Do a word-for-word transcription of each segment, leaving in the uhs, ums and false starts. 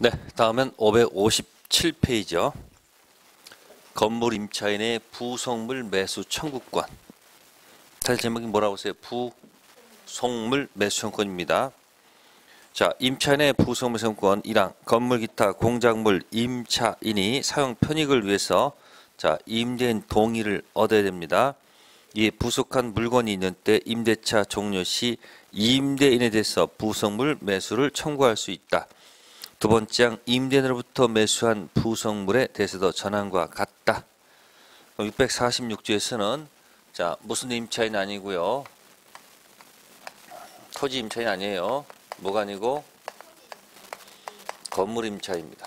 네, 다음은 오백오십칠 페이지요. 건물 임차인의 부속물 매수 청구권. 사실 제목이 뭐라고 써요? 부속물 매수 청구권입니다. 자, 임차인의 부속물 청구권 일 항 건물 기타 공작물 임차인이 사용 편익을 위해서 자 임대인 동의를 얻어야 됩니다. 이 부속한 물건이 있는 때 임대차 종료 시 임대인에 대해서 부속물 매수를 청구할 수 있다. 두 번째 항 임대인으로부터 매수한 부속물에 대해서도 전항과 같다. 그럼 육백사십육 조에서는 자 무슨 임차인 아니고요. 토지 임차인 아니에요. 뭐가 아니고 건물 임차인입니다.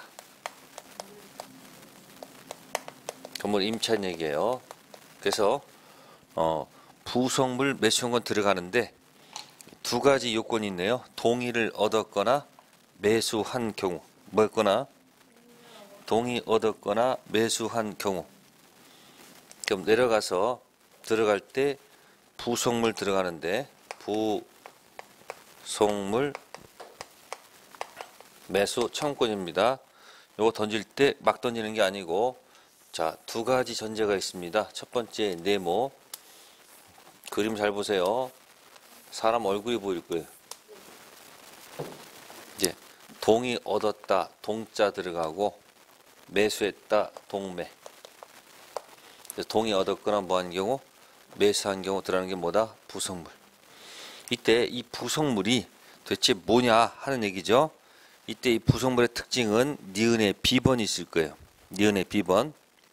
건물 임차인 얘기예요. 그래서 어, 부속물 매수 청구권 들어가는데 두 가지 요건이 있네요. 동의를 얻었거나 매수한 경우. 뭐였거나 동의 얻었거나 매수한 경우. 그럼 내려가서 들어갈 때 부속물 들어가는데 부속물 매수 청구권입니다. 요거 던질 때 막 던지는 게 아니고 자, 두 가지 전제가 있습니다. 첫 번째 네모. 그림 잘 보세요. 사람 얼굴이 보일 거예요. 이제 동의 얻었다 동자 들어가고 매수했다 동매. 동의 얻었거나 뭐한 경우 매수한 경우 들어가는 게 뭐다? 부속물. 이때 이 부속물이 도대체 뭐냐 하는 얘기죠. 이때 이 부속물의 특징은 니은의 비번이 있을 거예요. 니은의 비번.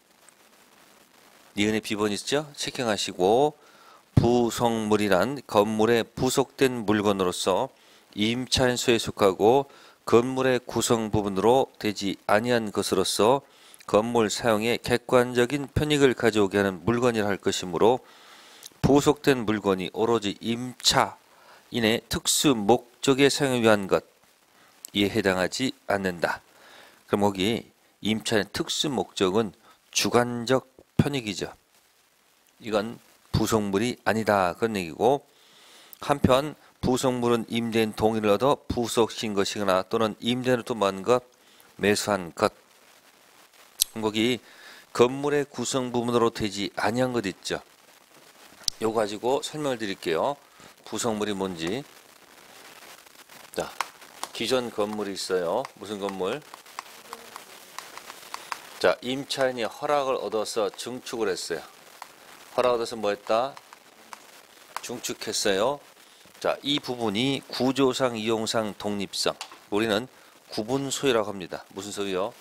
니은의 비번이 있죠? 체킹하시고 부속물이란 건물에 부속된 물건으로서 임차인 소유에 속하고 건물의 구성 부분으로 되지 아니한 것으로서 건물 사용에 객관적인 편익을 가져오게 하는 물건이라 할 것이므로 부속된 물건이 오로지 임차인의 특수 목적에 사용을 위한 것 이에 해당하지 않는다. 그럼 거기 임차인의 특수 목적은 주관적 편익이죠. 이건 부속물이 아니다 그런 얘기고 한편 부속물은 임대인 동의를 얻어 부속시킨 것이거나 또는 임대인으로부터 먼 것, 매수한 것. 거기 건물의 구성 부분으로 되지 아니한 것 있죠. 요거 가지고 설명을 드릴게요. 부속물이 뭔지. 자, 기존 건물이 있어요. 무슨 건물? 자, 임차인이 허락을 얻어서 증축을 했어요. 허락 얻어서 뭐 했다? 중축했어요. 자, 이 부분이 구조상, 이용상, 독립성. 우리는 구분 소유라고 합니다. 무슨 소유요?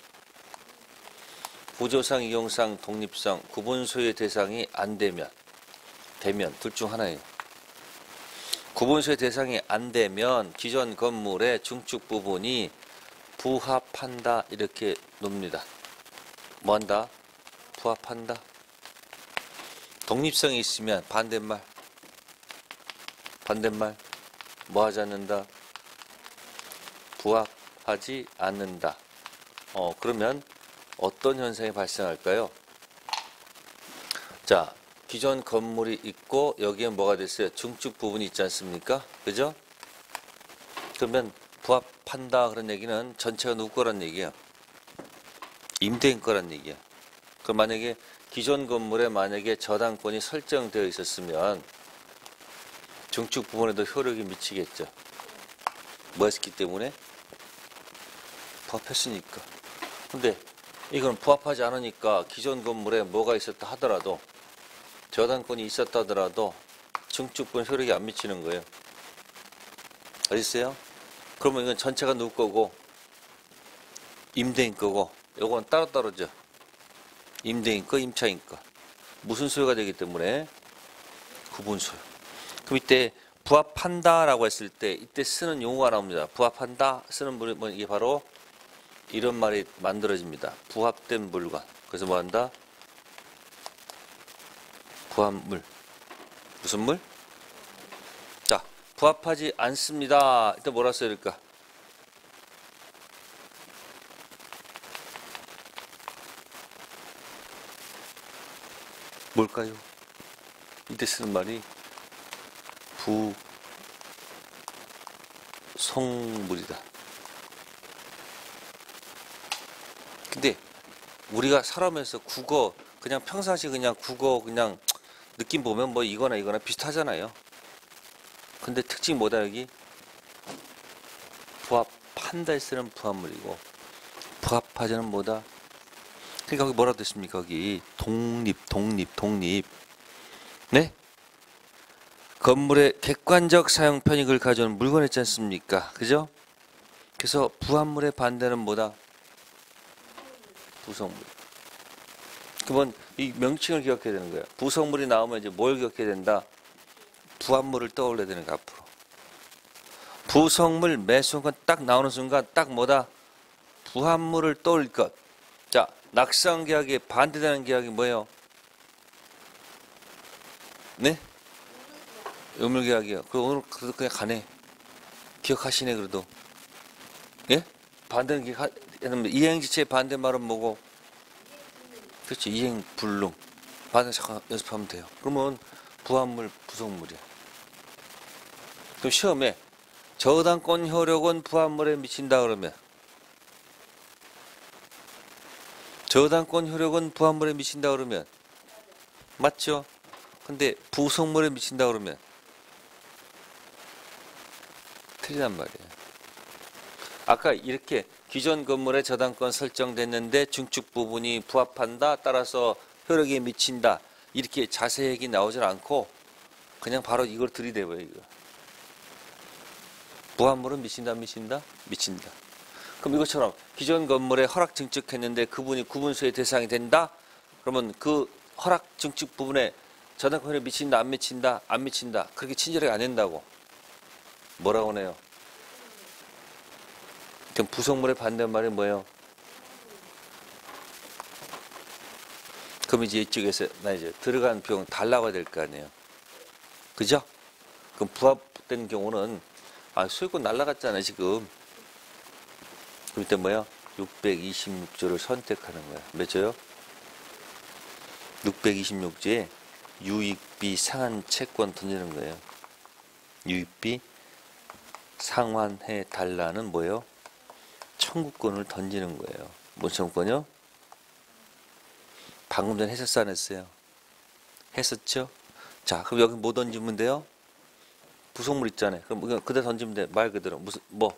구조상, 이용상, 독립성, 구분 소유의 대상이 안 되면, 되면 둘 중 하나예요. 구분 소유의 대상이 안 되면 기존 건물의 중축 부분이 부합한다 이렇게 놉니다. 뭐한다? 부합한다. 독립성이 있으면 반대말. 반대말. 뭐 하지 않는다? 부합하지 않는다. 어, 그러면 어떤 현상이 발생할까요? 자, 기존 건물이 있고 여기에 뭐가 됐어요? 중축 부분이 있지 않습니까? 그죠? 그러면 부합한다 그런 얘기는 전체가 누구 거란 얘기야? 임대인 거란 얘기야. 그럼 만약에 기존 건물에 만약에 저당권이 설정되어 있었으면 중축 부분에도 효력이 미치겠죠. 뭐 했기 때문에? 부합했으니까. 근데 이건 부합하지 않으니까 기존 건물에 뭐가 있었다 하더라도 저당권이 있었다 하더라도 중축 부분 효력이 안 미치는 거예요. 알겠어요? 그러면 이건 전체가 누구 거고 임대인 거고 요건 따로따로죠. 임대인 거, 임차인 거. 무슨 소유가 되기 때문에? 구분 소유. 그럼 이때 부합한다라고 했을 때 이때 쓰는 용어가 나옵니다. 부합한다 쓰는 뭐 이게 바로 이런 말이 만들어집니다. 부합된 물건. 그래서 뭐 한다? 부합물. 무슨 물? 자, 부합하지 않습니다. 이때 뭐라 써야 될까? 뭘까요? 이때 쓰는 말이 부속물이다. 근데 우리가 살아오면서 국어 그냥 평상시 그냥 국어 그냥 느낌 보면 뭐 이거나 이거나 비슷하잖아요. 근데 특징이 뭐다 여기? 부합한다에 쓰는 부합물이고 부합하자는 뭐다? 그러니까 거기 뭐라고 됐습니까? 거기 독립 독립 독립. 네? 건물의 객관적 사용 편익을 가져오는 물건 있지 않습니까? 그죠? 그래서 부합물의 반대는 뭐다? 부속물. 그러면 이 명칭을 기억해야 되는 거예요. 부속물이 나오면 이제 뭘 기억해야 된다? 부합물을 떠올려야 되는 거 앞으로. 부속물 매 순간 딱 나오는 순간 딱 뭐다? 부합물을 떠올릴 것. 자, 낙상계약에 반대되는 계약이 뭐예요? 네? 의물계약이요. 그 오늘 그래도 그냥 가네. 기억하시네 그래도. 예? 반대는 기억. 이행지체의 반대말은 뭐고? 그렇지. 이행불능. 반대 잠깐 연습하면 돼요. 그러면 부합물, 부속물이야. 그럼 시험에 저당권 효력은 부합물에 미친다 그러면 저당권 효력은 부합물에 미친다 그러면 맞죠? 근데 부속물에 미친다 그러면 틀리단 말이에요. 아까 이렇게 기존 건물에 저당권 설정됐는데 중축 부분이 부합한다 따라서 효력에 미친다 이렇게 자세히 나오질 않고 그냥 바로 이걸 들이대봐요. 이거. 부합물은 미친다 미친다? 미친다. 그럼 이것처럼 기존 건물에 허락 증축했는데 그분이 구분수의 대상이 된다? 그러면 그 허락 증축 부분에 저당권에 미친다 안 미친다? 안 미친다. 그렇게 친절하게 안 된다고. 뭐라고 하네요? 그럼 부속물의 반대말이 뭐예요? 그럼 이제 이쪽에서 나 이제 들어간 비용 달라고 될 거 아니에요. 그죠? 그럼 부합된 경우는 아 수익권 날라갔잖아 지금. 그럼 이때 뭐야? 육백이십육 조를 선택하는 거야. 몇 조요? 육백이십육 조에 유익비 상환 채권 던지는 거예요. 유익비 상환해 달라는 뭐예요? 청구권을 던지는 거예요. 뭔 청구권이요? 방금 전에 했었어 안 했어요? 했었죠? 자 그럼 여기 뭐 던지면 돼요? 부속물 있잖아요. 그럼 그냥 그대로 던지면 돼. 말 그대로 무슨 뭐?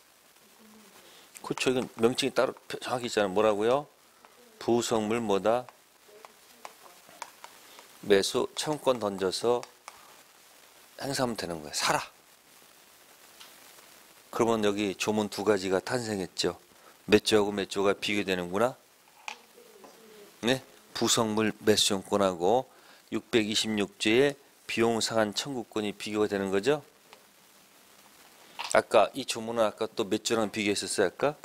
그렇죠. 이건 명칭이 따로 정확히 있잖아요. 뭐라고요? 부속물 뭐다? 매수 청구권 던져서 행사하면 되는 거예요. 사라. 그러면 여기 조문 두 가지가 탄생했죠. 몇 조하고 몇 조가 비교되는구나. 네, 부속물 매수용권하고 육백이십육 조의 비용 상환 청구권이 비교가 되는 거죠. 아까 이 조문은 아까 또 몇 조랑 비교했었어요? 아까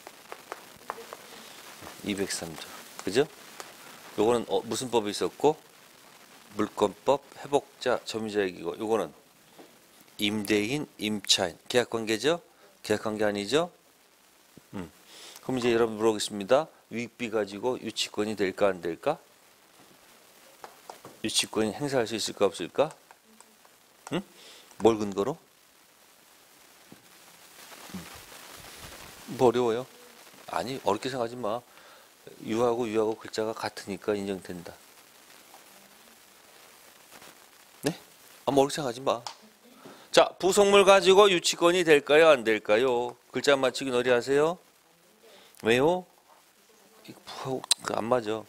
이백삼 조. 그죠? 요거는 어, 무슨 법이 있었고? 물권법, 회복자, 점유자익이고 요거는 임대인, 임차인, 계약관계죠? 계약관계 아니죠? 음. 그럼 이제 여러분 물어보겠습니다. 유익비 가지고 유치권이 될까 안 될까? 유치권이 행사할 수 있을까 없을까? 응? 뭘 근거로? 뭐 어려워요? 아니 어렵게 생각하지 마. 유하고 유하고 글자가 같으니까 인정된다. 네? 아무 어렵게 생각하지 마. 자, 부속물 가지고 유치권이 될까요? 안 될까요? 글자 맞추기 놀이 하세요? 왜요? 안 맞아.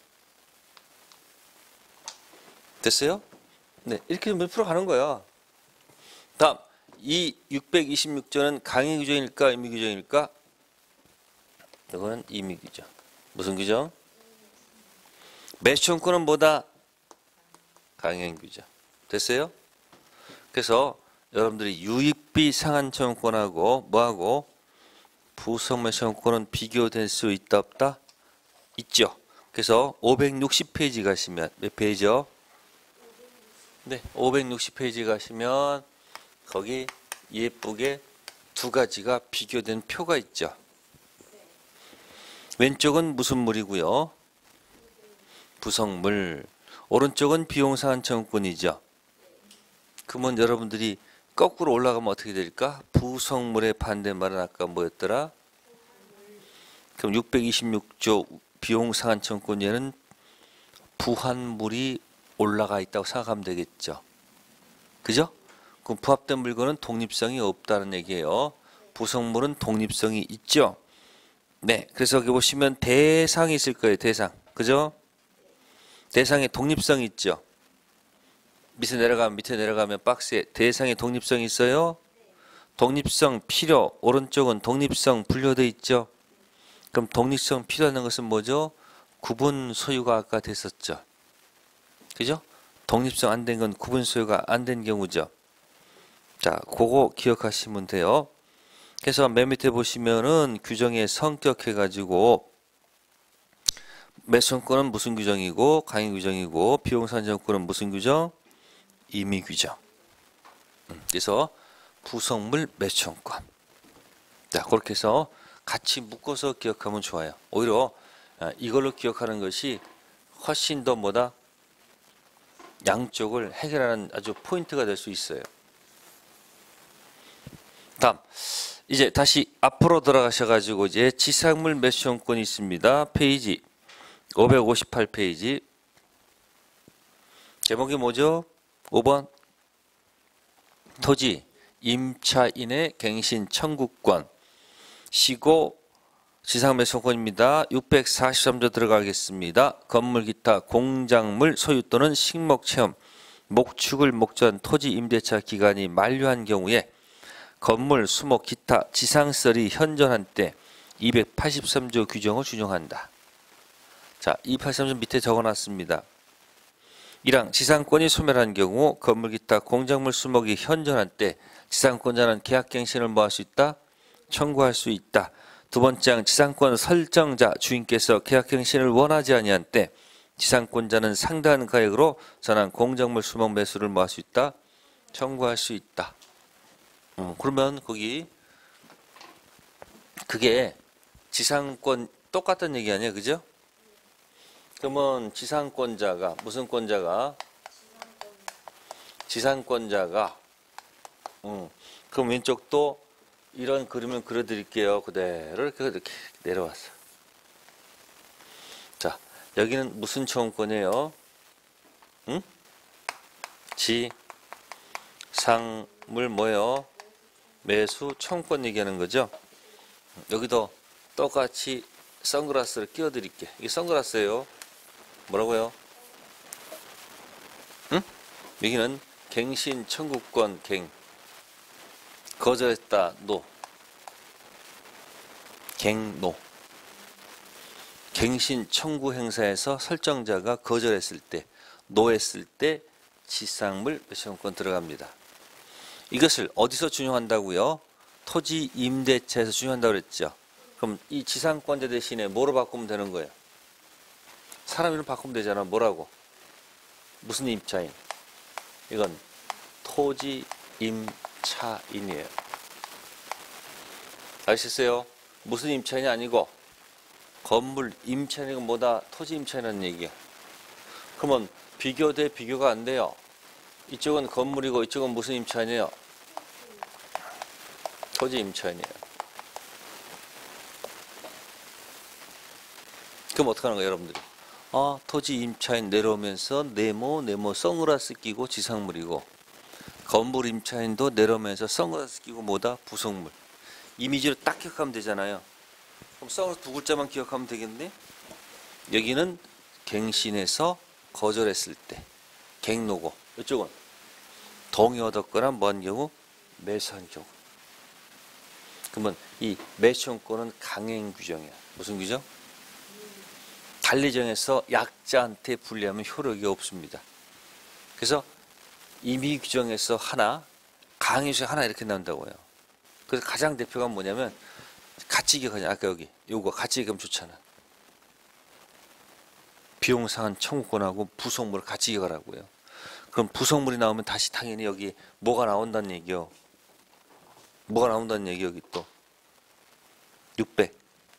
됐어요? 네, 이렇게 몇 프로 가는 거야. 다음, 이 육백이십육 조는 강의 규정일까, 임의 규정일까? 이거는 임의 규정. 무슨 규정? 매수청구는 뭐다? 강행 규정. 됐어요? 그래서 여러분들이 유익비 상환 청구권하고 뭐하고 부속물 청구권은 비교될 수 있다 없다? 있죠. 그래서 오백육십 페이지 가시면 몇 페이지요? 네, 오백육십 페이지 가시면 거기 예쁘게 두 가지가 비교된 표가 있죠. 왼쪽은 무슨 물이고요? 부속물. 오른쪽은 비용 상환 청구권이죠. 그러면 여러분들이 거꾸로 올라가면 어떻게 될까? 부속물의 반대말은 아까 뭐였더라? 그럼 육백이십육 조 비용 상한 청구권에는 부합물이 올라가 있다고 생각하면 되겠죠. 그죠? 그럼 부합된 물건은 독립성이 없다는 얘기예요. 부속물은 독립성이 있죠. 네, 그래서 여기 보시면 대상이 있을 거예요. 대상, 그죠? 대상에 독립성이 있죠. 밑에 내려가면 밑에 내려가면 박스에 대상에 독립성이 있어요. 독립성 필요, 오른쪽은 독립성 분류되어 있죠. 그럼 독립성 필요하는 것은 뭐죠? 구분 소유가 아까 됐었죠. 그죠? 독립성 안 된 건 구분 소유가 안 된 경우죠. 자, 그거 기억하시면 돼요. 그래서 맨 밑에 보시면은 규정의 성격 해가지고 매수권은 무슨 규정이고 강의 규정이고 비용산정권은 무슨 규정? 임의 규정. 그래서 부속물 매수권. 자, 그렇게 해서 같이 묶어서 기억하면 좋아요. 오히려 이걸로 기억하는 것이 훨씬 더 뭐다? 양쪽을 해결하는 아주 포인트가 될 수 있어요. 다음, 이제 다시 앞으로 들어가셔가지고 이제 지상물 매수권이 있습니다. 페이지 오백오십팔 페이지. 제목이 뭐죠? 오 번 토지 임차인의 갱신 청구권. 시고 지상매수권입니다. 육백사십삼 조 들어가겠습니다. 건물 기타 공작물 소유 또는 식목체험 목축을 목전 토지 임대차 기간이 만료한 경우에 건물 수목 기타 지상설이 현존한 때 이백팔십삼 조 규정을 준용한다. 자, 이백팔십삼 조 밑에 적어놨습니다. 일항 지상권이 소멸한 경우 건물 기타 공작물 수목이 현존한 때 지상권자는 계약갱신을 뭐 할 수 있다? 청구할 수 있다. 두 번째 항 지상권 설정자 주인께서 계약갱신을 원하지 아니한 때 지상권자는 상당한 가액으로 전환 공작물 수목 매수를 뭐 할 수 있다? 청구할 수 있다. 음, 그러면 거기 그게 지상권 똑같은 얘기 아니야, 그죠? 그러면 지상권자가 무슨 권자가 지상권자가 음, 그럼 왼쪽도 이런 그림을 그려드릴게요. 그대로 이렇게, 이렇게 내려왔어. 자, 여기는 무슨 청구권이에요? 응? 지상물 뭐예요? 매수 청구권 얘기하는 거죠. 여기도 똑같이 선글라스를 끼워 드릴게. 이게 선글라스예요. 뭐라고요? 응? 여기는 갱신 청구권 갱 거절했다 노 갱노 갱신 청구 행사에서 설정자가 거절했을 때 노했을 때 지상물 매수권 들어갑니다. 이것을 어디서 준용한다고요? 토지 임대차에서 준용한다고 그랬죠. 그럼 이 지상권자 대신에 뭐로 바꾸면 되는 거예요? 사람 이름 바꾸면 되잖아. 뭐라고? 무슨 임차인? 이건 토지 임차인이에요. 아시겠어요? 무슨 임차인이 아니고 건물 임차인이고 뭐다? 토지 임차인이라는 얘기야. 그러면 비교 대 비교가 안 돼요. 이쪽은 건물이고 이쪽은 무슨 임차인이에요? 토지 임차인이에요. 그럼 어떻게 하는 거예요, 여러분들이? 아, 토지 임차인 내려오면서 네모, 네모 선글라스 끼고 지상물이고 건물 임차인도 내려오면서 선글라스 끼고 뭐다? 부속물. 이미지로 딱 기억하면 되잖아요. 그럼 선글라스 두 글자만 기억하면 되겠네? 여기는 갱신해서 거절했을 때 갱노고 이쪽은 동의 얻었거나 뭐한 경우? 매수한 경우. 그러면 이 매수권은 강행 규정이야. 무슨 규정? 달리 정해서 약자한테 분리하면 효력이 없습니다. 그래서 임의 규정에서 하나, 강의에서 하나 이렇게 나온다고요. 그래서 가장 대표가 뭐냐면 같이 기억하냐. 아까 여기 요거 같이 기억하면 좋잖아. 비용 상한 청구권하고 부속물을 같이 기억하라고요. 그럼 부속물이 나오면 다시 당연히 여기 뭐가 나온다는 얘기요. 뭐가 나온다는 얘기 여기 또 육백.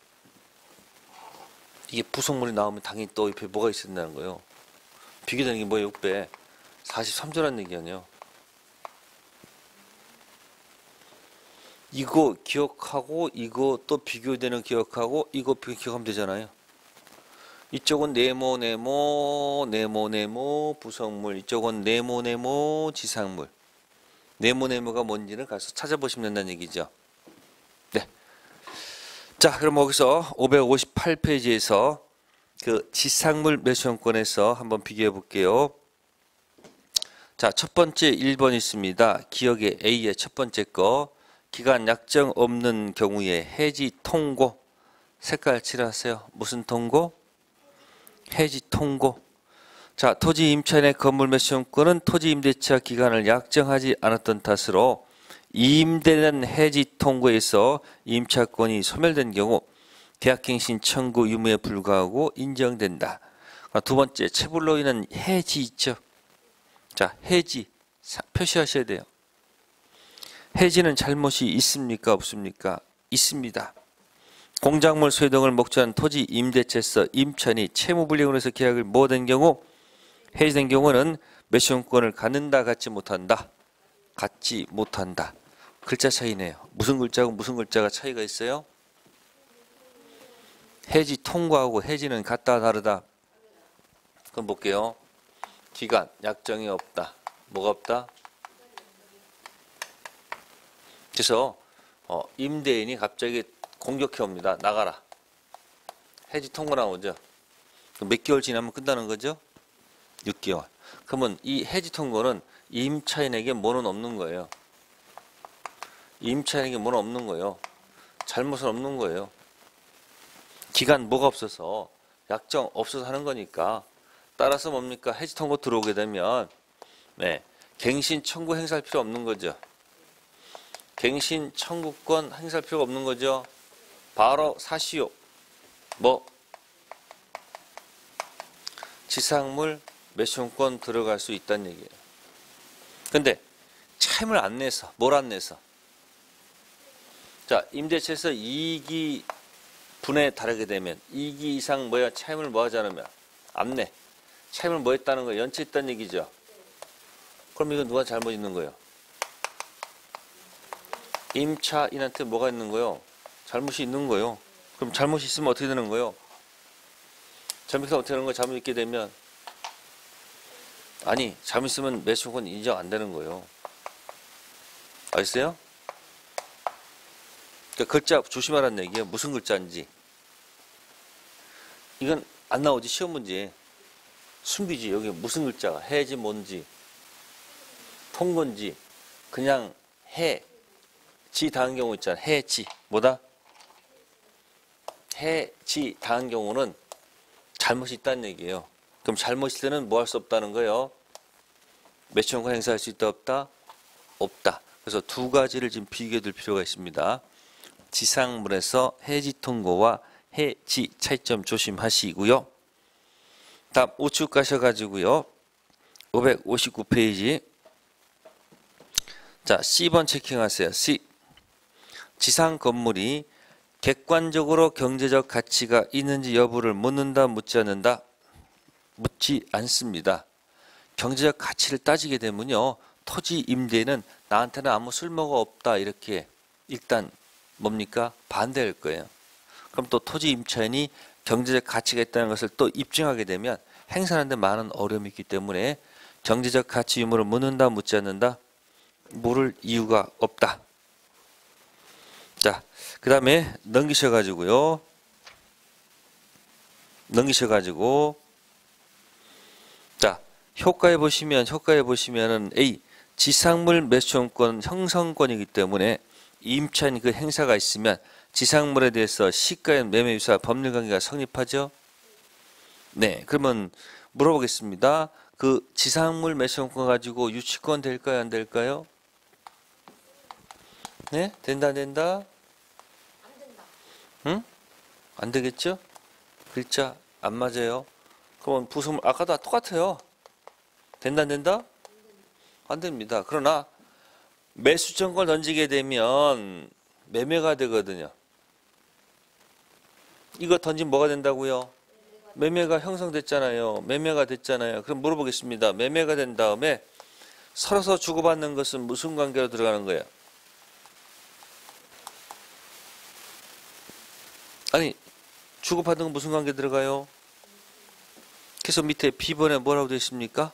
이게 부속물이 나오면 당연히 또 옆에 뭐가 있어야 된다는 거예요. 비교되는 게 뭐예요? 육백. 사십삼 조라는 얘기 아니에요. 이거 기억하고 이거 또 비교되는 기억하고 이거 기억하면 되잖아요. 이쪽은 네모 네모 네모 네모 부속물, 이쪽은 네모 네모 지상물. 네모 네모가 뭔지는 가서 찾아보시면 된다는 얘기죠. 네. 자, 그럼 거기서 오백오십팔 페이지에서 그 지상물 매수형권에서 한번 비교해 볼게요. 자, 첫 번째 일 번 있습니다. 기억의 A의 첫 번째 거. 기간 약정 없는 경우에 해지 통고. 색깔 칠하세요. 무슨 통고? 해지 통고. 자, 토지 임차인의 건물 매수형권은 토지 임대차 기간을 약정하지 않았던 탓으로 임대는 해지 통고에서 임차권이 소멸된 경우 계약갱신 청구 유무에 불과하고 인정된다. 두 번째, 체불로 인한 해지 있죠. 자, 해지 표시하셔야 돼요. 해지는 잘못이 있습니까? 없습니까? 있습니다. 공작물 소유 등을 목적한 토지 임대차에서 임차인이 채무불이행으로 해서 계약을 못한 경우, 해지된 경우는 매수형권을 갖는다, 갖지 못한다. 갖지 못한다. 글자 차이네요. 무슨 글자하고 무슨 글자가 차이가 있어요? 해지 통과하고 해지는 같다, 다르다. 그럼 볼게요. 기간, 약정이 없다. 뭐가 없다? 그래서 어, 임대인이 갑자기 공격해 옵니다. 나가라. 해지 통고 나오죠. 몇 개월 지나면 끝나는 거죠? 육 개월. 그러면 이 해지 통고는 임차인에게 뭐는 없는 거예요. 임차인에게 뭐는 없는 거예요. 잘못은 없는 거예요. 기간 뭐가 없어서, 약정 없어서 하는 거니까. 따라서 뭡니까? 해지 통고 들어오게 되면 네, 갱신 청구 행사할 필요 없는 거죠. 갱신 청구권 행사할 필요가 없는 거죠. 바로 사시오. 뭐 지상물 매수형권 들어갈 수 있다는 얘기예요. 근데 차임을 안 내서, 뭘 안 내서? 자, 임대차에서 이익이 분에 다르게 되면 이익이 이상 뭐야? 차임을 뭐 하지 않으면 안 내. 차임을 뭐 했다는 거예요? 연체했다는 얘기죠. 그럼 이건 누가 잘못 있는 거예요? 임차인한테 뭐가 있는 거예요? 잘못이 있는 거예요. 그럼 잘못이 있으면 어떻게 되는 거예요? 잘못이 어떻게 되는 거예요? 잘못 있게 되면 아니, 잘못 있으면 매수권 인정 안 되는 거예요. 알겠어요? 그러니까 글자 조심하라는 얘기예요. 무슨 글자인지. 이건 안 나오지, 시험 문제. 숨기지. 여기 무슨 글자가 해지 뭔지 통건지 그냥 해 지 당한 경우 있잖아. 해지 뭐다? 해지 당한 경우는 잘못이 있다는 얘기예요. 그럼 잘못일 때는 뭐 할 수 없다는 거예요? 매수형권 행사할 수 있다, 없다? 없다. 그래서 두 가지를 지금 비교해 둘 필요가 있습니다. 지상물에서 해지 통고와 해지 차이점 조심하시고요. 다음 우측 가셔가지고요. 오백오십구 페이지. 자, C번 체킹하세요. C. 지상 건물이 객관적으로 경제적 가치가 있는지 여부를 묻는다, 묻지 않는다? 묻지 않습니다. 경제적 가치를 따지게 되면요, 토지 임대는 나한테는 아무 쓸모가 없다, 이렇게 일단 뭡니까? 반대할 거예요. 그럼 또 토지 임차인이 경제적 가치가 있다는 것을 또 입증하게 되면 행사하는 데 많은 어려움이 있기 때문에 경제적 가치 유무를 묻는다, 묻지 않는다? 물을 이유가 없다. 자, 그 다음에 넘기셔가지고요. 넘기셔가지고 자, 효과에 보시면 효과에 보시면은 A 지상물 매수형권 형성권이기 때문에 임차인 그 행사가 있으면 지상물에 대해서 시가의 매매 유사 법률 관계가 성립하죠. 네, 그러면 물어보겠습니다. 그 지상물 매수형권 가지고 유치권 될까요, 안 될까요? 네, 된다, 안 된다? 안 된다. 응? 안 되겠죠? 글자 안 맞아요. 그러면 부속물 아까도 똑같아요. 된다, 안 된다? 안 됩니다. 그러나 매수청구를 던지게 되면 매매가 되거든요. 이거 던지면 뭐가 된다고요? 매매가 형성됐잖아요. 매매가 됐잖아요. 그럼 물어보겠습니다. 매매가 된 다음에 서로서 주고받는 것은 무슨 관계로 들어가는 거예요? 아니 주고받은 건 무슨 관계 들어가요? 그래서 밑에 비번에 뭐라고 되어 있습니까?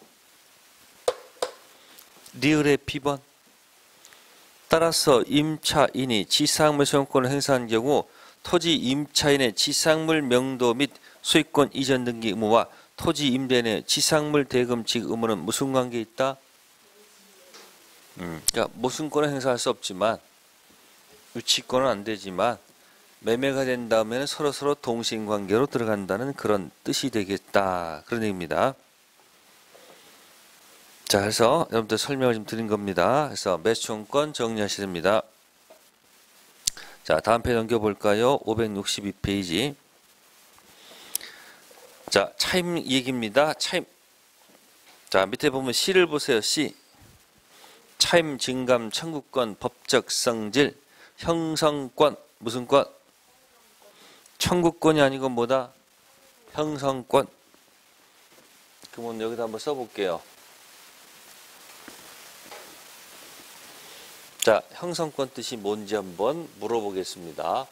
리을의 비번. 따라서 임차인이 지상물 소유권을 행사한 경우 토지 임차인의 지상물 명도 및 소유권 이전 등기 의무와 토지 임대인의 지상물 대금 지급 의무는 무슨 관계에 있다? 음, 그러니까 모순권을 행사할 수 없지만 유치권은 안 되지만 매매가 된 다음에는 서로서로 동신관계로 들어간다는 그런 뜻이 되겠다. 그런 얘기입니다. 자, 그래서 여러분들 설명을 좀 드린 겁니다. 그래서 매수청권 정리하셔야 됩니다. 자, 다음 페이지 넘겨볼까요? 오백육십이 페이지. 자, 차임 얘기입니다. 차임. 자, 밑에 보면 C를 보세요. C. 차임 증감 청구권 법적 성질 형성권. 무슨 권? 청구권이 아니고 뭐다? 형성권. 그러면 여기다 한번 써볼게요. 자, 형성권 뜻이 뭔지 한번 물어보겠습니다.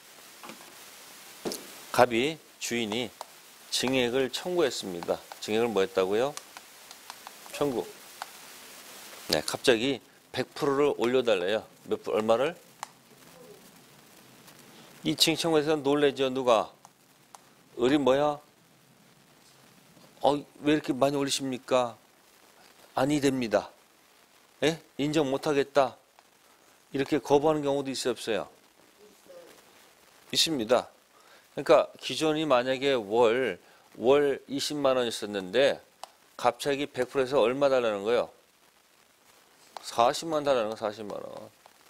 갑이 주인이 증액을 청구했습니다. 증액을 뭐 했다고요? 청구. 네, 갑자기 백 퍼센트를 올려달래요. 몇 프로, 얼마를? 이 증액 청구에서 놀래죠. 누가? 을이 뭐야? 어, 왜 이렇게 많이 올리십니까? 아니 됩니다. 예? 인정 못하겠다. 이렇게 거부하는 경우도 있어요, 없어요? 있습니다. 그러니까 기존이 만약에 월, 월 이십만 원이었었는데 갑자기 백 퍼센트에서 얼마 달라는 거예요? 사십만 원 달라는 거, 사십만 원.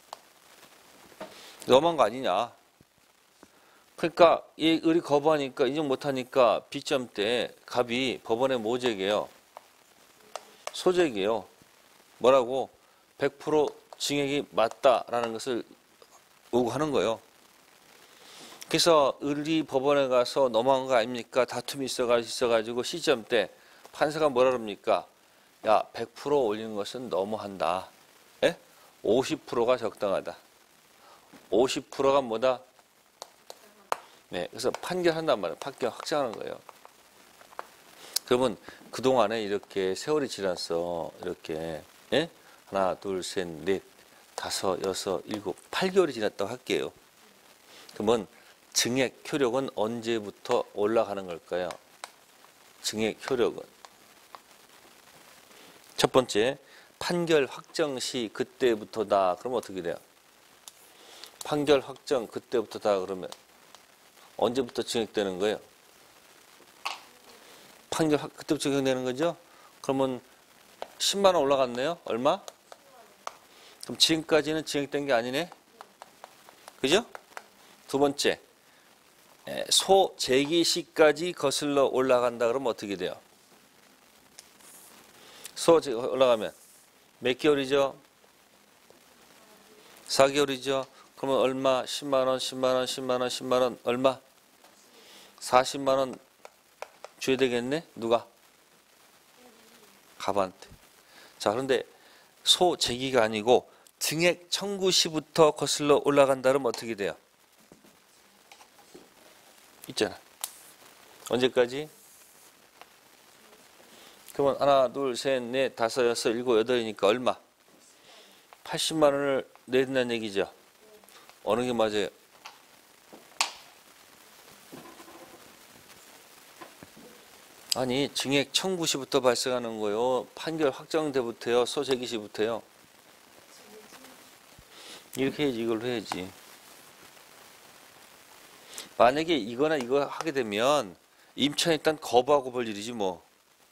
너무한 거 아니냐? 그러니까 이 을이 거부하니까, 인정 못하니까 비점 때 갑이 법원에 뭐 제기해요? 소제기예요. 뭐라고? 백 퍼센트 증액이 맞다라는 것을 요구하는 거예요. 그래서 을이 법원에 가서 넘어간 거 아닙니까? 다툼이 있어가지고, 있어가지고 시점 때 판사가 뭐라 그럽니까? 야, 백 퍼센트 올리는 것은 너무한다. 예? 오십 퍼센트가 적당하다. 오십 퍼센트가 뭐다? 네, 그래서 판결한단 말이에요. 판결 확정하는 거예요. 그러면 그동안에 이렇게 세월이 지나서 이렇게 예? 하나, 둘, 셋, 넷, 다섯, 여섯, 일곱, 팔 개월이 지났다고 할게요. 그러면 증액 효력은 언제부터 올라가는 걸까요? 증액 효력은. 첫 번째, 판결 확정 시 그때부터다. 그러면 어떻게 돼요? 판결 확정 그때부터다 그러면 언제부터 증액되는 거예요? 판결 그때부터 증액되는 거죠? 그러면 십만 원 올라갔네요. 얼마? 그럼 지금까지는 증액된 게 아니네. 그죠? 두 번째, 소 제기 시까지 거슬러 올라간다 그러면 어떻게 돼요? 소 올라가면 몇 개월이죠? 사 개월이죠? 그러면 얼마? 십만 원, 십만 원, 십만 원, 십만 원, 얼마? 사십만 원 줘야 되겠네? 누가? 갑한테. 자, 그런데 소 제기가 아니고 증액 청구 시부터 거슬러 올라간다 그러면 어떻게 돼요? 있잖아. 언제까지? 그러면 하나, 둘, 셋, 넷, 다섯, 여섯, 일곱, 여덟이니까 얼마? 팔십만 원을 내야 된다는 얘기죠. 어느 게 맞아요? 아니, 증액 청구 시부터 발생하는 거요. 판결 확정때부터요. 소제기 시부터요. 이렇게 해야지, 이걸로 해야지. 만약에 이거나 이거 하게 되면 임차인 일단 거부하고 볼 일이지 뭐.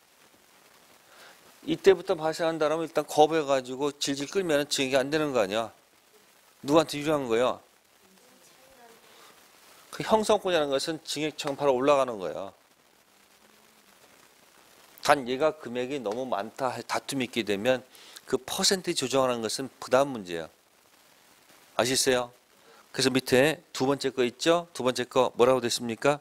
이때부터 발생한다면 일단 거부해가지고 질질 끌면 증액이 안 되는 거 아니야. 누구한테 유리한 거야? 그 형성권이라는 것은 증액청 바로 올라가는 거야. 단 얘가 금액이 너무 많다 다툼이 있게 되면 그 퍼센트 조정하는 것은 부담 문제야. 아시겠어요? 그래서 밑에 두 번째 거 있죠? 두 번째 거 뭐라고 됐습니까?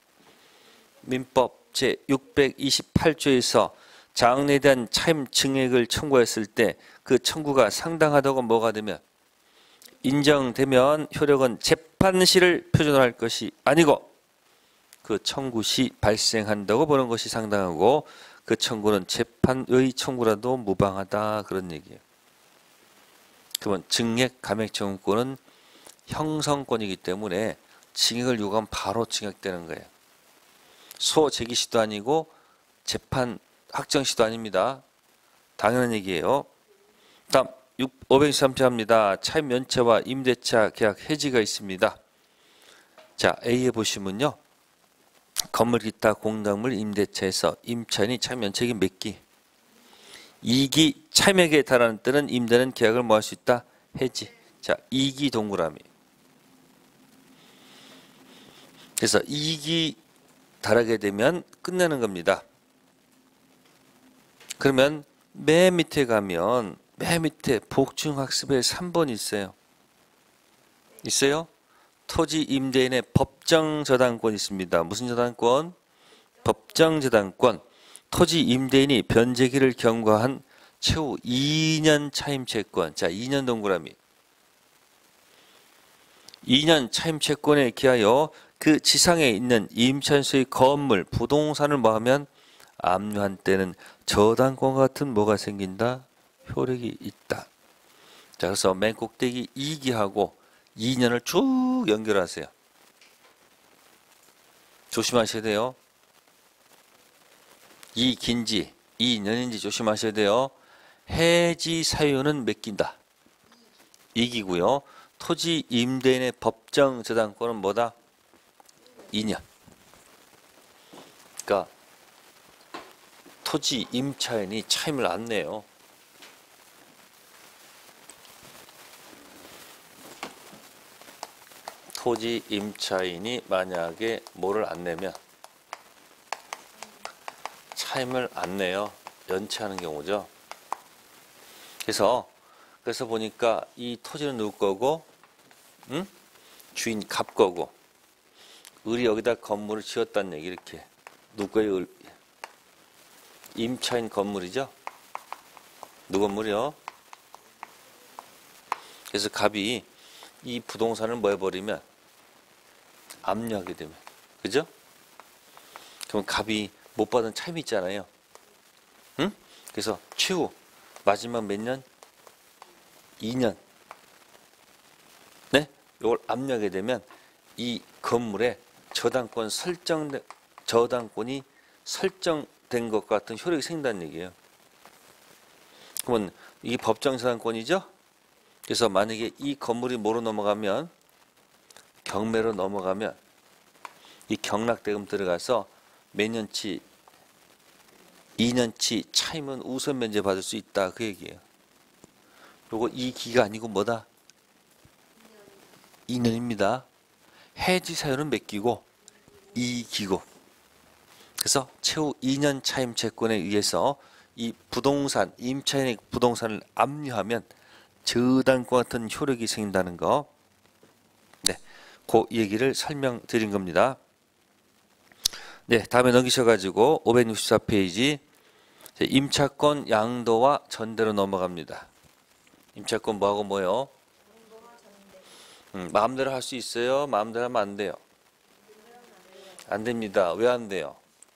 민법 제육백이십팔 조에서 장래에 대한 차임 증액을 청구했을 때 그 청구가 상당하다고 뭐가 되면 인정되면 효력은 재판시를 표준할 것이 아니고 그 청구 시 발생한다고 보는 것이 상당하고 그 청구는 재판의 청구라도 무방하다 그런 얘기예요. 그러면 증액 감액 청구권은 형성권이기 때문에 징역을 요구하면 바로 징역되는 거예요. 소제기 시도 아니고 재판 확정 시도 아닙니다. 당연한 얘기예요. 다음 오백육십삼 조합니다. 차임 면체와 임대차 계약 해지가 있습니다. 자, A에 보시면요. 건물 기타 공작물 임대차에서 임차인이 차임 면책이 몇 기? 이 기 차임액에 달하는 때는 임대는 계약을 뭐 할 수 있다? 해지. 자, 이 기 동그라미. 그래서 이 기 달하게 되면 끝내는 겁니다. 그러면 맨 밑에 가면 맨 밑에 복중학습에 삼 번 있어요. 있어요? 토지 임대인의 법정 저당권 있습니다. 무슨 저당권? 법정 저당권. 토지 임대인이 변제기를 경과한 최후 이 년 차임채권. 자, 이 년 동그라미. 이 년 차임채권에 기하여 그 지상에 있는 임차인수의 건물, 부동산을 뭐하면 압류한 때는 저당권 같은 뭐가 생긴다? 효력이 있다. 자, 그래서 맨 꼭대기 이 기하고 이 년을 쭉 연결하세요. 조심하셔야 돼요. 이 긴지, 이 년인지 조심하셔야 돼요. 해지 사유는 몇 기인다? 이 기고요. 토지 임대인의 법정 저당권은 뭐다? 이 년. 그러니까 토지 임차인이 차임을 안 내요. 토지 임차인이 만약에 뭐를 안 내면 차임을 안 내요. 연체하는 경우죠. 그래서 그래서 보니까 이 토지는 누구 거고, 응? 주인 갑 거고, 을이 여기다 건물을 지었다는 얘기 이렇게 누구 거예요? 을. 임차인 건물이죠. 누구 건물이요? 그래서 갑이 이 부동산을 뭐 해버리면 압류하게 되면, 그죠? 그럼 갑이 못 받은 차임이 있잖아요. 응? 그래서 최후 마지막 몇 년? 이 년. 네? 이걸 압류하게 되면 이 건물에 저당권 설정 저당권이 설정된 것 같은 효력이 생긴다는 얘기예요. 그러면 이게 법정 저당권이죠? 그래서 만약에 이 건물이 뭐로 넘어가면 경매로 넘어가면 이 경락대금 들어가서 몇 년치 이 년치 차임은 우선 면제 받을 수 있다 그 얘기예요. 요거 이 기가 아니고 뭐다? 이 년입니다. 해지 사유는 몇 기고? 이 기고. 그래서 최후 이 년 차임 채권에 의해서 이 부동산 임차인의 부동산을 압류하면 저당권 같은 효력이 생긴다는 거. 네, 그 얘기를 설명드린 겁니다. 네, 다음에 넘기셔가지고 오백육십사 페이지 임차권 양도와 전대로 넘어갑니다. 임차권 뭐하고 뭐요? 음, 마음대로 할 수 있어요? 마음대로 하면 안 돼요? 안 됩니다. 왜 안 돼요?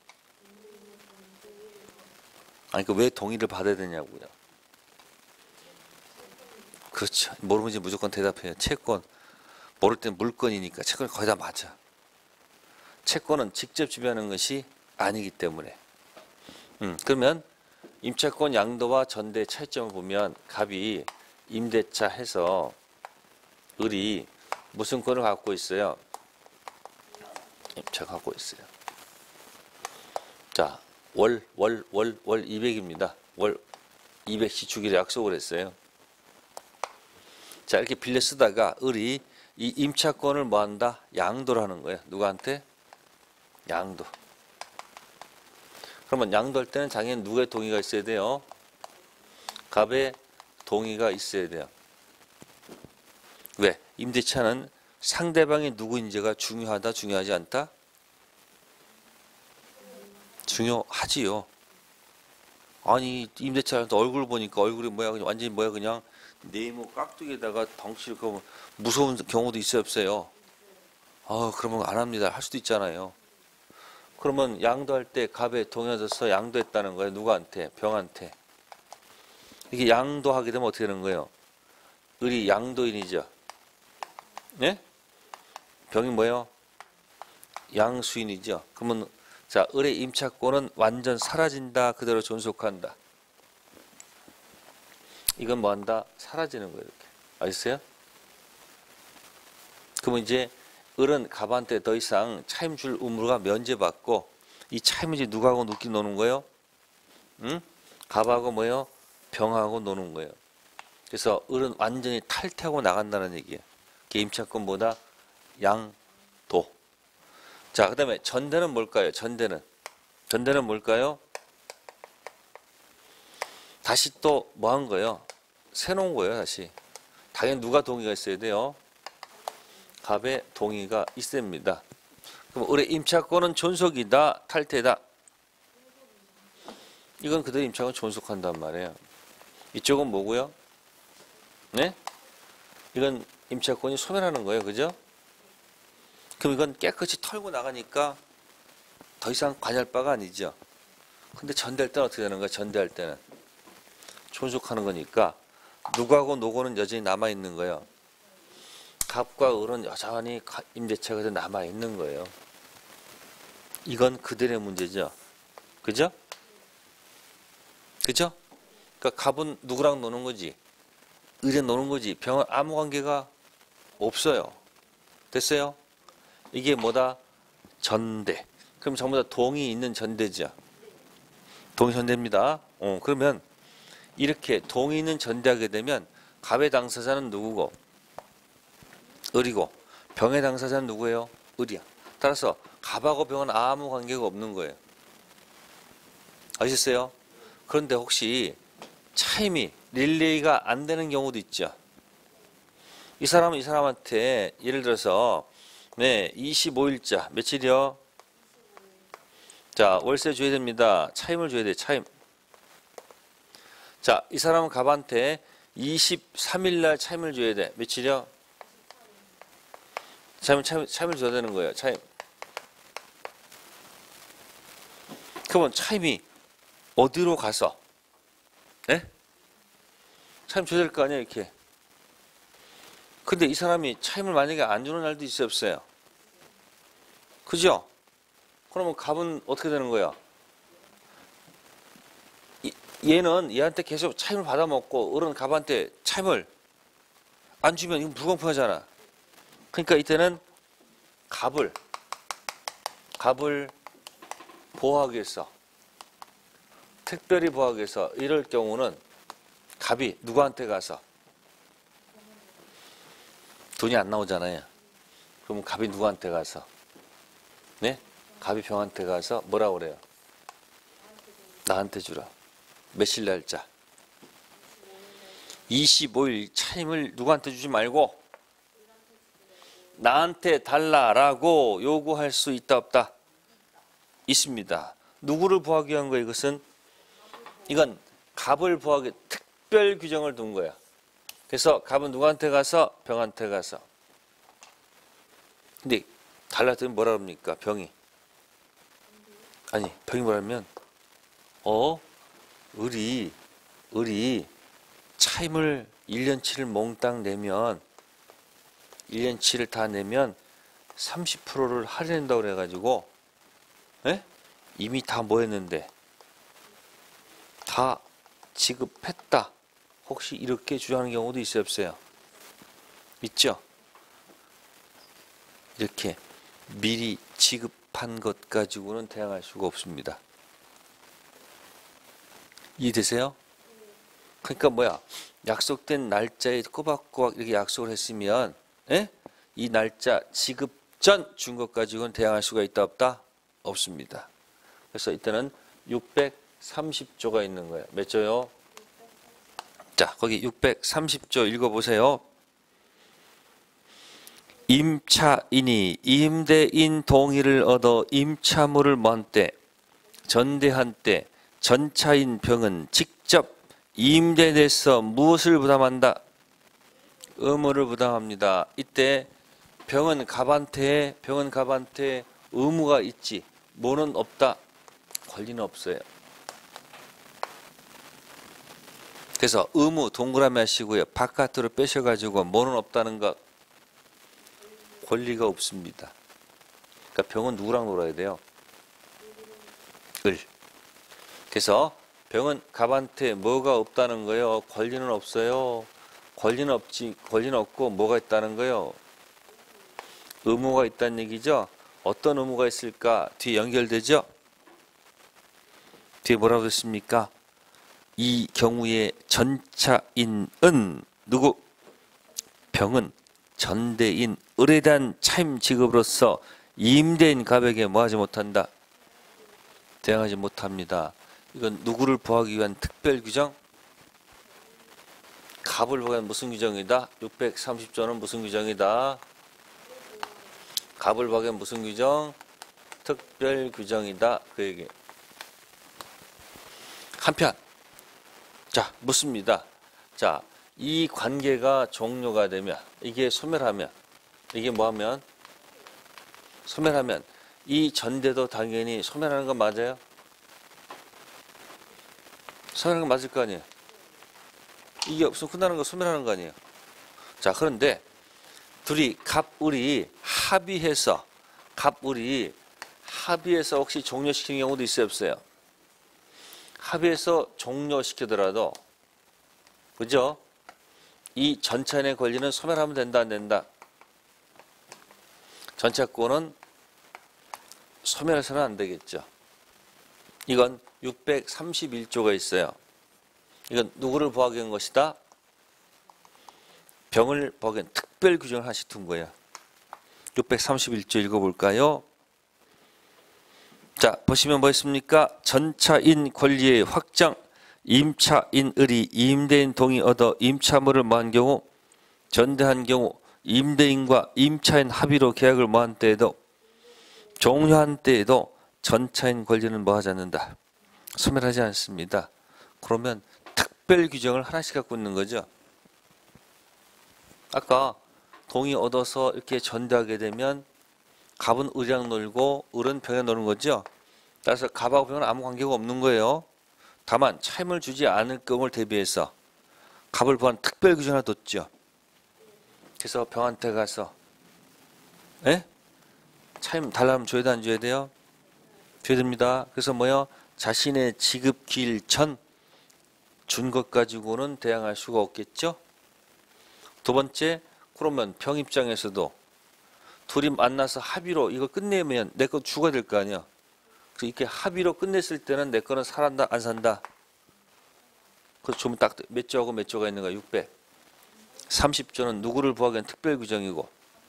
아니, 그 왜 동의를 받아야 되냐고요. 그렇죠. 모르면 이제 무조건 대답해요. 채권. 모를 땐 물건이니까 채권이 거의 다 맞아. 채권은 직접 지배하는 것이 아니기 때문에. 음, 그러면 임차권 양도와 전대의 차이점을 보면 갑이 임대차 해서 을이 무슨 권을 갖고 있어요? 임차 갖고 있어요. 자, 월, 월, 월, 월 이백입니다. 월 이백씩 주기로 약속을 했어요. 자, 이렇게 빌려 쓰다가 을이 이 임차권을 뭐 한다? 양도를 하는 거예요. 누구한테? 양도. 그러면 양도할 때는 당연히 누구의 동의가 있어야 돼요? 갑의 동의가 있어야 돼요. 왜? 임대차는 상대방이 누구인지가 중요하다, 중요하지 않다? 중요하지요. 아니, 임대차 얼굴 보니까 얼굴이 뭐야? 완전히 뭐야? 그냥 네모 깍두기에다가 덩치를 그으면 무서운 경우도 있어요, 없어요? 아, 그러면 안 합니다. 할 수도 있잖아요. 그러면 양도할 때 갑에 동의하셔서 양도했다는 거예요. 누구한테? 병한테. 이게 양도하게 되면 어떻게 되는 거예요? 을이 양도인이죠. 네? 병이 뭐예요? 양수인이죠. 그러면 자, 을의 임차권은 완전 사라진다. 그대로 존속한다. 이건 뭐한다? 사라지는 거예요. 이렇게. 아셨어요? 그러면 이제 을은 갑한테 더 이상 차임 줄 의무가 면제받고 이 차임은 이제 누구하고 누끼 노는 거예요? 응? 갑하고 뭐예요? 병하고 노는 거예요. 그래서 을은 완전히 탈퇴하고 나간다는 얘기예요. 임차권보다 양도. 자, 그 다음에 전대는 뭘까요? 전대는. 전대는 뭘까요? 다시 또 뭐 한 거예요? 세놓은 거예요, 다시. 당연히 누가 동의가 있어야 돼요? 갑의 동의가 있어야 됩니다. 그럼 을의 임차권은 존속이다, 탈퇴다. 이건 그대로 임차권 존속한단 말이에요. 이쪽은 뭐고요? 네? 이건 임차권이 소멸하는 거예요, 그죠? 그럼 이건 깨끗이 털고 나가니까 더 이상 관여할 바가 아니죠. 근데 전대할 때는 어떻게 되는 거야? 전대할 때는 존속하는 거니까 누구하고 노고는 여전히 남아 있는 거예요. 갑과 을은 여전히 임대차가 남아 있는 거예요. 이건 그들의 문제죠. 그죠? 그죠? 그러니까 갑은 누구랑 노는 거지? 을이랑 노는 거지. 병은 아무 관계가 없어요. 됐어요? 이게 뭐다? 전대. 그럼 전부 다 동이 있는 전대죠. 동이 전대입니다. 어, 그러면 이렇게 동이 있는 전대하게 되면 갑의 당사자는 누구고? 을이고 병의 당사자는 누구예요? 을이야. 따라서 갑하고 병은 아무 관계가 없는 거예요. 아셨어요? 그런데 혹시 차임이 릴레이가 안 되는 경우도 있죠. 이 사람은 이 사람한테 예를 들어서 네, 이십오 일자 며칠이요? 자, 월세 줘야 됩니다. 차임을 줘야 돼. 차임. 자, 이 사람은 갑한테 이십삼 일 날 차임을 줘야 돼. 며칠이요? 차임, 차임, 차임을 줘야 되는 거예요. 차임. 그러면 차임이 어디로 가서? 네? 차임 줘야 될 거 아니야, 이렇게. 근데 이 사람이 차임을 만약에 안 주는 날도 있어요, 없어요? 그죠? 그러면 갑은 어떻게 되는 거야? 이, 얘는 얘한테 계속 차임을 받아먹고 을은 갑한테 차임을 안 주면 이건 불공평하잖아. 그러니까 이때는 갑을 갑을 보호하기 위해서 특별히 보호하기 위해서 이럴 경우는 갑이 누구한테 가서 돈이 안 나오잖아요. 그러면 갑이 누구한테 가서 네? 갑이 병한테 가서 뭐라고 그래요? 나한테 주라. 며칠 날짜? 이십오 일 차임을 누구한테 주지 말고 나한테 달라라고 요구할 수 있다 없다? 있습니다. 누구를 보호하기 위한 거예요? 이것은 이건 갑을 보호하기 특별 규정을 둔 거야. 그래서 갑은 누구한테 가서? 병한테 가서. 근데 달랐더니 뭐라 그럽니까? 병이. 아니 병이 뭐라면 어? 을이 을이 차임을 일 년치를 몽땅 내면 일 년치를 다 내면 삼십 퍼센트를 할인한다고 그래가지고 에? 이미 다 뭐했는데 다 지급했다. 혹시 이렇게 주장하는 경우도 있어요, 없어요? 있죠? 이렇게 미리 지급한 것 가지고는 대항할 수가 없습니다. 이해되세요? 그러니까 뭐야? 약속된 날짜에 꼬박꼬박 이렇게 약속을 했으면 에? 이 날짜 지급 전 준 것 가지고는 대항할 수가 있다 없다? 없습니다. 그래서 이때는 육백삼십 조가 있는 거예요. 몇 조요? 자, 거기 육백삼십 조 읽어보세요. 임차인이 임대인 동의를 얻어 임차물을 먼 때, 전대한 때 전차인 병은 직접 임대인에서 무엇을 부담한다? 의무를 부담합니다. 이때 병은 갑한테 병은 갑한테 의무가 있지 뭐는 없다. 권리는 없어요. 그래서 의무 동그라미 하시고요. 바깥으로 빼셔가지고 뭐는 없다는 것. 권리가 없습니다. 그러니까 병은 누구랑 놀아야 돼요? 을. 그래서 병은 갑한테 뭐가 없다는 거예요? 권리는 없어요. 권리는 없지. 권리는 없고 뭐가 있다는 거예요? 의무가 있다는 얘기죠. 어떤 의무가 있을까? 뒤에 연결되죠? 뒤에 뭐라고 했습니까? 이 경우에 전차인은 누구? 병은 전대인 을에 대한 차임 지급으로서 임대인 갑에게 뭐하지 못한다? 대항하지 못합니다. 이건 누구를 보호하기 위한 특별 규정? 갑을 보호하기 위한 무슨 규정이다? 육백삼십 조는 무슨 규정이다? 갑을 보호하기 위한 무슨 규정? 특별 규정이다. 그 얘기. 한편 자 묻습니다. 자, 이 관계가 종료가 되면 이게 소멸하면 이게 뭐하면 소멸하면 이 전대도 당연히 소멸하는 건 맞아요? 소멸하는 건 맞을 거 아니에요? 이게 없으면 끝나는 거 소멸하는 거 아니에요? 자, 그런데 둘이 갑을이 합의해서 갑을이 합의해서 혹시 종료시키는 경우도 있어요, 없어요? 합의해서 종료시키더라도 그죠? 이 전차인의 권리는 소멸하면 된다, 안 된다? 전차권은 소멸해서는 안 되겠죠. 이건 육백삼십일 조가 있어요. 이건 누구를 보호하기 위한 것이다? 병을 보호하기 위한 특별 규정을 하나씩 둔 거예요. 육백삼십일 조 읽어볼까요? 자, 보시면 뭐 있습니까? 전차인 권리의 확장, 임차인을이 임대인 동의 얻어 임차물을 뭐한 경우, 전대한 경우 임대인과 임차인 합의로 계약을 뭐한 때에도 종료한 때에도 전차인 권리는 뭐하지 않는다. 소멸하지 않습니다. 그러면 특별 규정을 하나씩 갖고 있는 거죠. 아까 동의 얻어서 이렇게 전대하게 되면 갑은 을이랑 놀고 을은 병에 노는 거죠. 따라서 갑하고 병은 아무 관계가 없는 거예요. 다만 차임을 주지 않을 경우를 대비해서 갑을 보호한 특별 규정을 뒀죠. 그래서 병한테 가서 에? 차임 달라면 줘야 돼, 안 줘야 돼요? 줘야 됩니다. 그래서 뭐요? 자신의 지급 기일 전 준 것 가지고는 대항할 수가 없겠죠. 두 번째, 그러면 병 입장에서도 둘이 만나서 합의로 이거 끝내면 내 거 주가 될 거 아니야. 그래서 이렇게 합의로 끝냈을 때는 내 거는 살았다, 안 산다? 그래서 주면 딱 몇 조하고 몇 조가 있는 거야? 육백삼십 조는 누구를 보호하기 위한 특별 규정이고,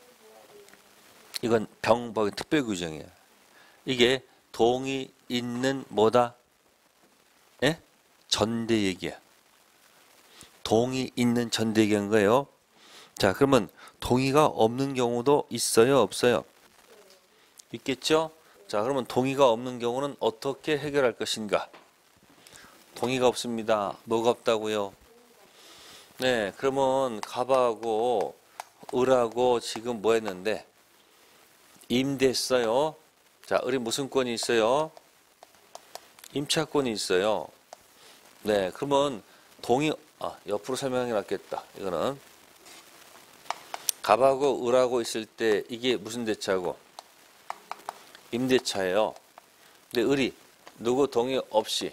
이건 병 보호하기 위한 특별 규정이에요. 이게 동의 있는 뭐다? 예? 전대 얘기야. 동의 있는 전대 얘기한 거예요. 자, 그러면 동의가 없는 경우도 있어요, 없어요? 있겠죠? 자, 그러면 동의가 없는 경우는 어떻게 해결할 것인가? 동의가 없습니다. 뭐가 없다고요? 네, 그러면 갑하고 을하고 지금 뭐 했는데? 임대했어요. 자, 을이 무슨 권이 있어요? 임차권이 있어요. 네, 그러면 동의, 아, 옆으로 설명하는 게 낫겠다. 이거는. 갑하고 을하고 있을 때 이게 무슨 대차고? 임대차예요. 근데 을이 누구 동의 없이,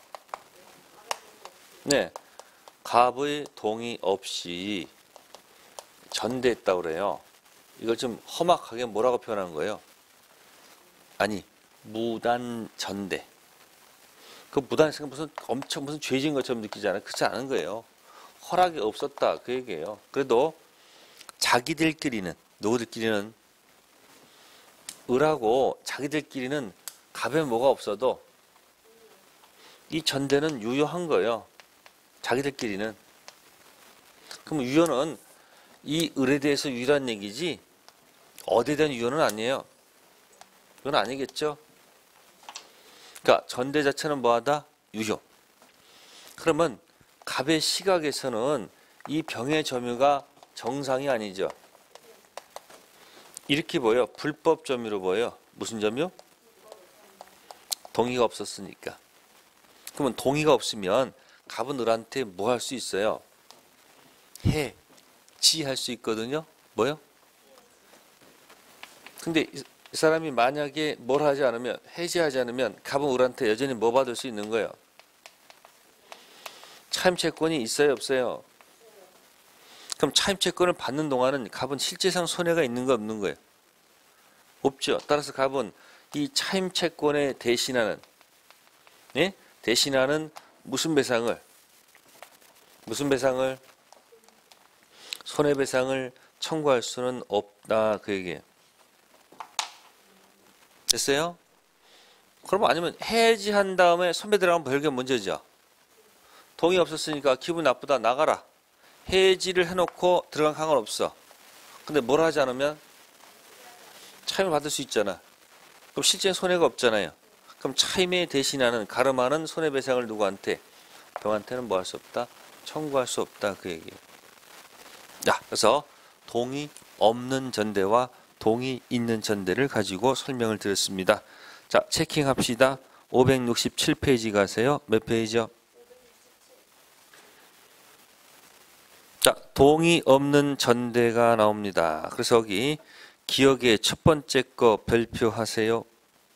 네, 갑의 동의 없이 전대했다고 그래요. 이걸 좀 험악하게 뭐라고 표현하는 거예요? 아니, 무단 전대. 그 무단했으니까 무슨 엄청 무슨 죄진 것처럼 느끼잖아요. 그렇지 않은 거예요. 허락이 없었다, 그 얘기예요. 그래도 자기들끼리는, 누구들끼리는, 을하고 자기들끼리는 갑에 뭐가 없어도 이 전대는 유효한 거예요. 자기들끼리는. 그럼 유효는 이 을에 대해서 유효한 얘기지 어디에 대한 유효는 아니에요. 그건 아니겠죠. 그러니까 전대 자체는 뭐하다? 유효. 그러면 갑의 시각에서는 이 병의 점유가 정상이 아니죠. 이렇게 보여. 불법 점유로 보여. 무슨 점유? 동의가 없었으니까. 그러면 동의가 없으면 갑은 을한테 뭐 할 수 있어요? 해, 지 할 수 있거든요. 뭐요? 근데 이 사람이 만약에 뭘 하지 않으면, 해지하지 않으면 갑은 을한테 여전히 뭐 받을 수 있는 거예요? 차임채권이 있어요, 없어요? 그럼 차임채권을 받는 동안은 갑은 실제상 손해가 있는 거 없는 거예요? 없죠. 따라서 갑은 이 차임채권에 대신하는, 예? 대신하는 무슨 배상을, 무슨 배상을, 손해배상을 청구할 수는 없다, 그 얘기예요. 됐어요? 그러면 아니면 해지한 다음에 선배 들어가면 별게 문제죠. 동의 없었으니까 기분 나쁘다, 나가라. 해지를 해놓고 들어간 상관없어. 근데 뭘 하지 않으면 차임을 받을 수 있잖아. 그럼 실제 손해가 없잖아요. 그럼 차임에 대신하는, 가름하는 손해배상을 누구한테? 병한테는 뭐 할 수 없다? 청구할 수 없다, 그 얘기예요. 자, 그래서 동의 없는 전대와 동의 있는 전대를 가지고 설명을 드렸습니다. 자, 체킹합시다. 오백육십칠 페이지 가세요. 몇 페이지요? 자, 동의 없는 전대가 나옵니다. 그래서 여기 기억의 첫 번째 거 별표하세요.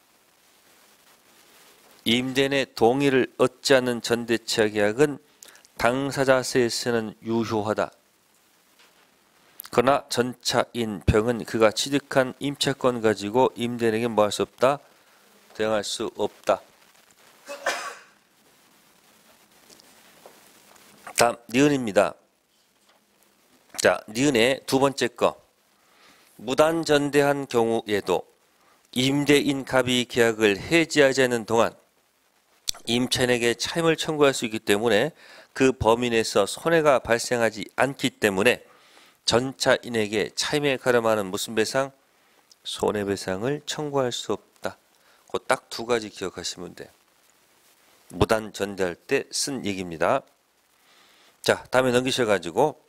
임대인의 동의를 얻지 않는 전대차 계약은 당사자세에 쓰는 유효하다. 그러나 전차인 병은 그가 취득한 임차권 가지고 임대인에게 뭐 할 수 없다? 대응할 수 없다. 다음 니은입니다. 자, 니은의 두 번째 거. 무단전대한 경우에도 임대인 갑이 계약을 해지하지 않는 동안 임차인에게 차임을 청구할 수 있기 때문에 그 범위 내에서 손해가 발생하지 않기 때문에 전차인에게 차임에 가름하는 무슨 배상? 손해배상을 청구할 수 없다. 그 딱 두 가지 기억하시면 돼요. 무단 전대할 때 쓴 얘기입니다. 자, 다음에 넘기셔가지고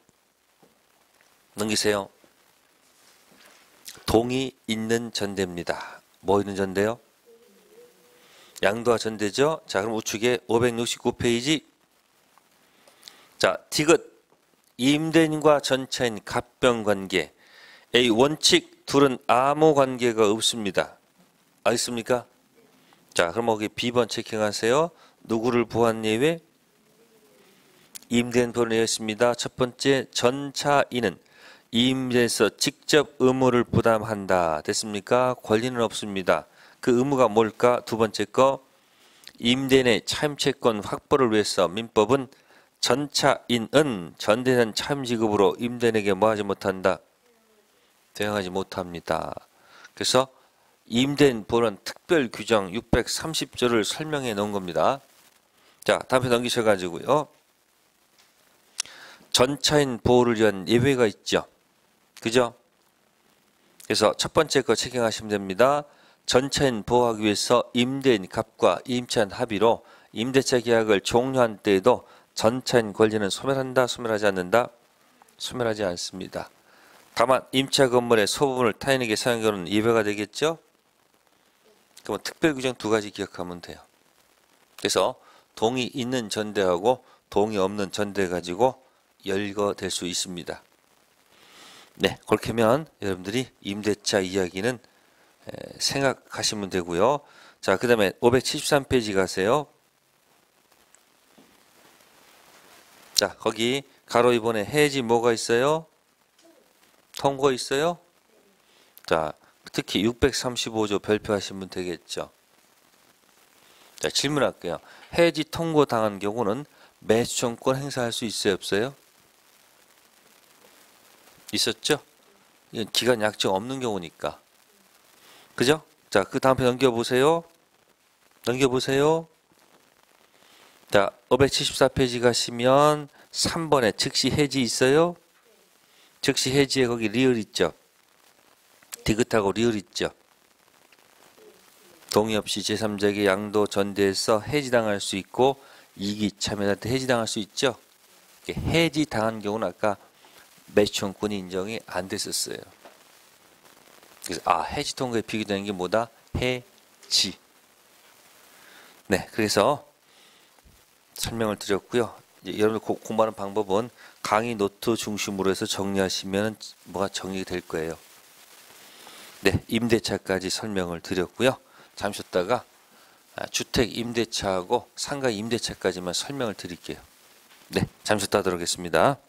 넘기세요. 동의 있는 전대입니다. 뭐 있는 전대요? 양도와 전대죠. 자, 그럼 우측에 오백육십구 페이지. 자, 디귿 임대인과 전차인 갑병 관계. A 원칙 둘은 아무 관계가 없습니다. 알겠습니까? 자, 그럼 여기 B번 체킹하세요. 누구를 보한 예외? 임대인 보는 예외였습니다. 첫 번째, 전차인은 임대에서 직접 의무를 부담한다. 됐습니까? 권리는 없습니다. 그 의무가 뭘까? 두 번째 거, 임대인의 차임채권 확보를 위해서 민법은 전차인은 전대한 차임 지급으로 임대인에게 뭐하지 못한다? 대응하지 못합니다. 그래서 임대인 보는 특별 규정 육백삼십 조를 설명해 놓은 겁니다. 자, 다음에 넘기셔가지고요. 전차인 보호를 위한 예외가 있죠. 그죠? 그래서 첫 번째 거 체킹하시면 됩니다. 전차인 보호하기 위해서 임대인 갑과 임차인 합의로 임대차 계약을 종료한 때에도 전차인 권리는 소멸한다, 소멸하지 않는다? 소멸하지 않습니다. 다만 임차 건물의 소부분을 타인에게 사용한 경우는 예외가 되겠죠? 그러면 특별규정 두 가지 기억하면 돼요. 그래서 동의 있는 전대하고 동의 없는 전대 가지고 열거될 수 있습니다. 네, 그렇게 하면 여러분들이 임대차 이야기는 생각하시면 되고요. 자, 그 다음에 오백칠십삼 페이지 가세요. 자, 거기 가로 이 번에 해지 뭐가 있어요? 통고 있어요? 자, 특히 육백삼십오 조 별표하시면 되겠죠. 자, 질문할게요. 해지 통고 당한 경우는 매수청권 행사할 수 있어요, 없어요? 있었죠? 이건 기간 약정 없는 경우니까. 그죠? 자, 그 다음 편 넘겨보세요. 넘겨보세요. 자, 오백칠십사 페이지 가시면 삼 번에 즉시 해지 있어요? 즉시 해지에 거기 리을 있죠? 디귿하고 리을 있죠? 동의 없이 제삼자에게 양도 전대해서 해지당할 수 있고 이기 참여한테 해지당할 수 있죠? 해지당한 경우는 아까 매수청구권이 인정이 안 됐었어요. 그래서 아 해지 통과에 비교되는 게 뭐다? 해지. 네, 그래서 설명을 드렸고요. 이제 여러분들 고, 공부하는 방법은 강의 노트 중심으로 해서 정리하시면 뭐가 정리될 거예요. 네, 임대차까지 설명을 드렸고요. 잠시 쉬었다가 주택 임대차하고 상가 임대차까지만 설명을 드릴게요. 네, 잠시 쉬었다 하도록 하겠습니다.